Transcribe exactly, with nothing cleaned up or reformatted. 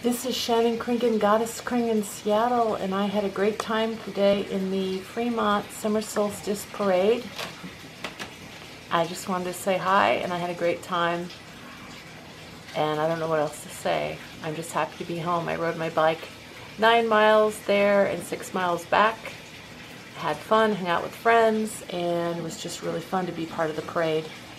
This is Shannon Kringen, Goddess Kring in Seattle, and I had a great time today in the Fremont Summer Solstice Parade. I just wanted to say hi, and I had a great time, and I don't know what else to say. I'm just happy to be home. I rode my bike nine miles there and six miles back. Had fun, hung out with friends, and it was just really fun to be part of the parade.